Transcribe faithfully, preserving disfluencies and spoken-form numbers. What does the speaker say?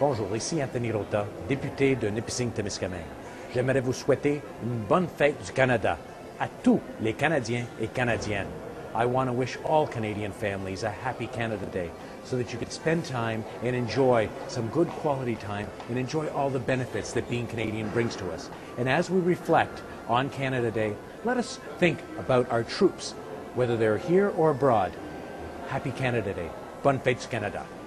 Bonjour, ici Anthony Rota, député de Nipissing-Témiscamingue. J'aimerais vous souhaiter une bonne fête du Canada à tous les Canadiens et Canadiennes. I want to wish all Canadian families a happy Canada Day so that you can spend time and enjoy some good quality time and enjoy all the benefits that being Canadian brings to us. And as we reflect on Canada Day, let us think about our troops, whether they're here or abroad. Happy Canada Day. Bonne fête du Canada.